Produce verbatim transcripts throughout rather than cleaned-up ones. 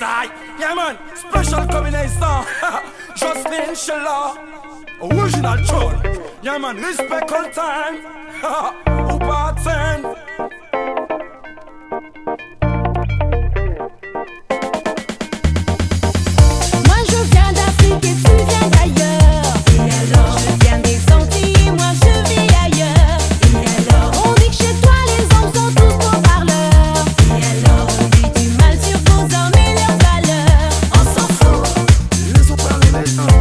Aye, yeah man, special combination. Jocelyn Sheila, original tune. Yeah man, respect all time. Who partin'? Moi je viens d'Afrique et tu viens d'ailleurs. Et alors? Je viens des Antilles et moi je vis ailleurs. Et alors? On dit que chez toi les hommes sont tous beaux parleurs. Et alors? On dit du mal sur vos hommes et leurs valeurs. On s'en fout. Laissons parler les gens.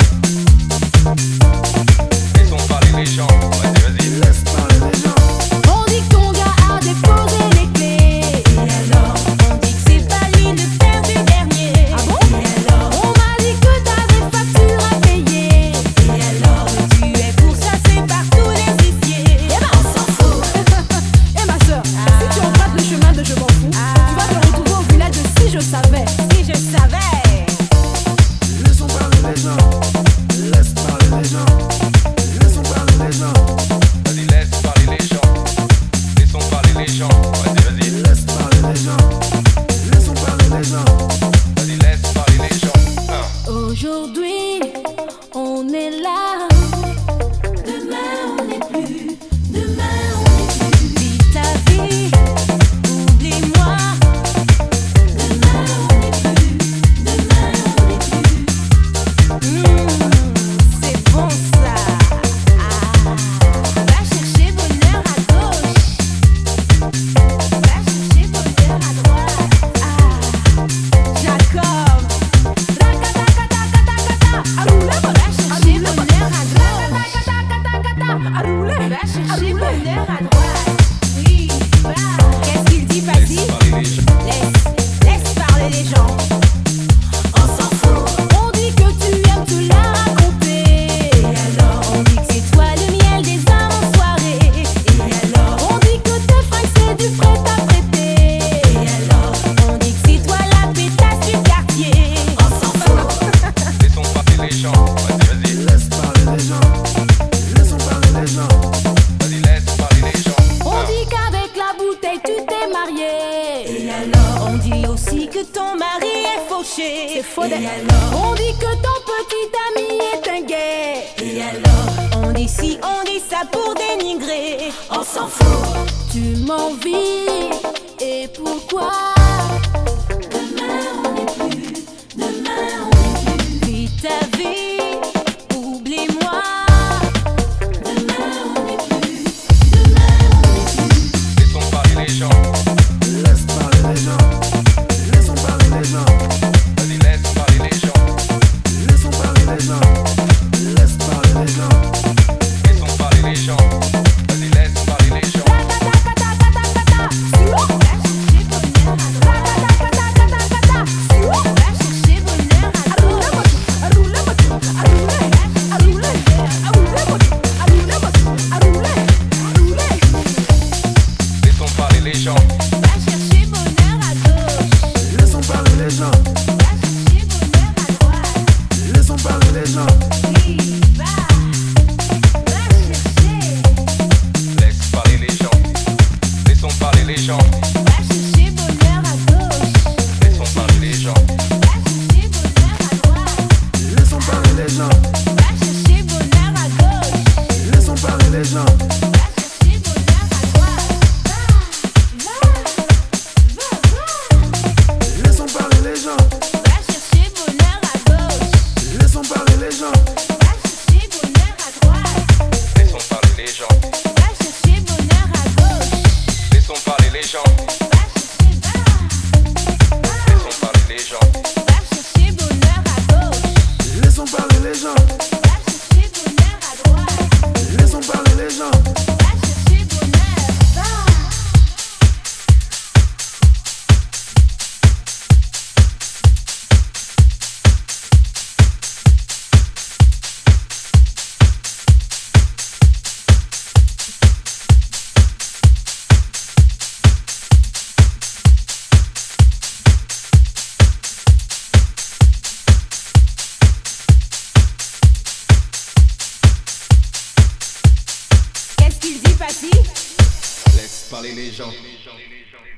Laissons parler les gens. Vas-y, vas-y. Laisse parler les gens. On dit que ton gars a déposé les clés. Et alors? On dit que c'est pas lui le père du dernier. Ah bon? Et alors? On m'a dit que t'as des factures à payer. Et alors? Tu es pourchassé par tous les huissiers. Eh ben on s'en fout. Eh ma soeur, si tu empruntes le chemin de je m'en fous, tu vas te retrouver au village de si je savais. Si je savais. Laissons parler les gens. Laisse parler les gens. Laissons parler les gens. Vas-y, laisse parler les gens. Laissons parler les gens. Vas-y, vas-y. Laisse parler les gens. Laissons parler les gens. Vas-y, laisse parler les gens. Ah. Aujourd'hui, on est là. Demain, on n'est plus. Demain, on n'est plus. Vis ta vie, oublie-moi. Demain, on n'est plus. Demain, on n'est plus. Mmh, c'est bon ça. Ah, va chercher bonheur à gauche. Va chercher bonheur à droite. Ah, Jacob. Va chercher bonheur à droite. Va chercher bonheur à droite. Oui, va. Qu'est-ce qu'il dit, Patty? Laisse parler les gens. Laisse, laisse parler les gens. On s'en fout. On dit que tu aimes tout la raconter. Et alors? On dit que c'est toi le miel des âmes en soirée. Et alors? On dit que tes fringues c'est du prêt à prêter. Et alors? On dit que c'est toi la pétasse du quartier. On s'en fout. Laissons parler les gens. Vas-y, vas-y. Laisse parler les gens. Laissons parler les gens. Vas-y, laisse parler les gens. On dit qu'avec la bouteille tu t'es marié. Et alors? On dit aussi que ton mari est fauché. C'est faux. Et alors? On dit que ton petit ami est un gay. Et alors? On dit si, on dit ça pour dénigrer. On s'en fout. Tu m'envies. Et pourquoi? Demain on n'est plus. Demain on n'est plus. Vis ta vie. Oublie-moi. Demain on n'est plus. Demain on n'est plus. Laissons parler les gens. Laisse parler les gens. Laissons parler les gens. Vas-y, laisse parler les gens. Laissons parler les gens. Laisse parler les gens. Laissons parler les gens. Vas-y, laisse parler les gens. Va chercher bonheur à droite. Laissons parler les gens. Va chercher bonheur à gauche. Laissons parler les gens. Va chercher bonheur à droite. Laissons parler les gens. Oui, va. Va chercher. Laisse parler les gens. Laissons parler les gens. Va chercher bonheur à gauche. Laissons parler les gens. Va chercher bonheur à droite. Laissons parler les gens. Va chercher bonheur à gauche. Laissons parler les gens. Va chercher bonheur à droite. Va, va, va, va. Laissons parler les gens. Va chercher bonheur à gauche. Laissons parler les gens. Va chercher bonheur à droite. Laissons parler les gens. Va chercher bonheur à gauche. Laissons parler les gens. Va chercher, va, va. Laissons parler les gens. Va chercher bonheur à gauche. Laissons parler les gens. Va chercher bonheur à droite. Laissons parler les gens. Va chercher bonheur, va. Qu'est-ce qu'il dit, Patty? Laisse parler les gens.